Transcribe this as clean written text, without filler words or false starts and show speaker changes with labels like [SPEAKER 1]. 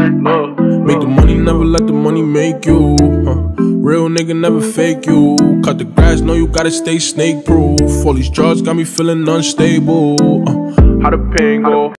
[SPEAKER 1] Look, make the money, never let the money make you. Real nigga never fake you. Cut the grass, know you gotta stay snake proof. All these drugs got me feeling unstable. How the pain go?